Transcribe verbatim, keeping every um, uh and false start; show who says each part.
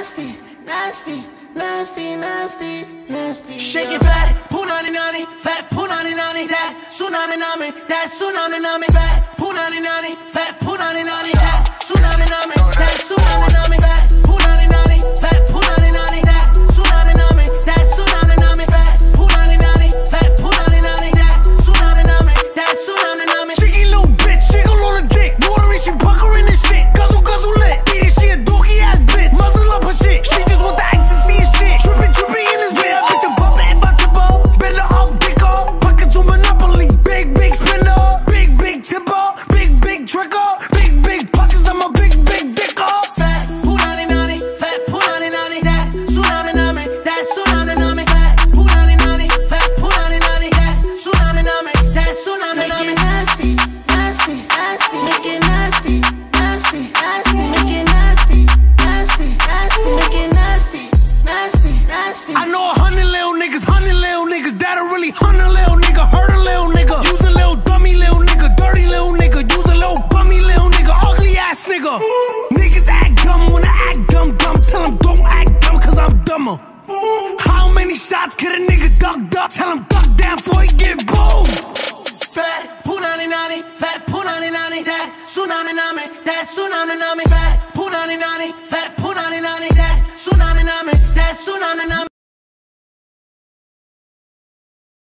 Speaker 1: nasty, nasty, nasty, nasty, nasty.
Speaker 2: Shake it fat, punani nani, fat punani nani, that tsunami nami, that tsunami nami, fat punani nani, fat punani nani, that tsunami nami, that tsunami nami, fat punani nani, fat punani nani, that tsunami nami, that tsunami nami, fat punani nani, fat punani nani, that tsunami nami, that tsunami nami.
Speaker 3: Cheeky little bitch, she gon' on the dick. Watery, she puckering this shit. Guzzle, guzzle lit. Eat it, she a dookie ass bitch. Muzzle up her shit. She just want the ecstasy and shit. Trippin', trippin' in this bitch. Bitch, I'm bumpin' and bucket ball. Better up, dick off. Pockets on Monopoly. Big, big spender. Big, big tipper. Big, big tricker. Big, big pockets. I'm a big, big dick off.
Speaker 2: Fat punani nani, fat punani nani, that tsunami nami, that tsunami nami, fat punani nani, fat punani nani, that tsunami nami, that tsunami
Speaker 1: Make
Speaker 2: nami.
Speaker 1: it nasty, nasty, nasty. Make it nasty, nasty, nasty. Make it nasty, nasty, nasty. Make it nasty, nasty, nasty.
Speaker 3: I know a hundred little niggas, hundred little niggas that'll really hunt a little nigga, hurt a little nigga. Use a little dummy little nigga, dirty little nigga. Use a little bummy little nigga, ugly ass nigga. Niggas act dumb when I act dumb, dumb. Tell them don't act dumb cause I'm dumber. How many shots could a nigga duck, duck? Tell him duck down before he get boom.
Speaker 2: Fat punani nani, fat punani nani, that tsunami nami, that tsunami nami, fat punani nani, fat punani nani, that tsunami nami, that tsunami nami.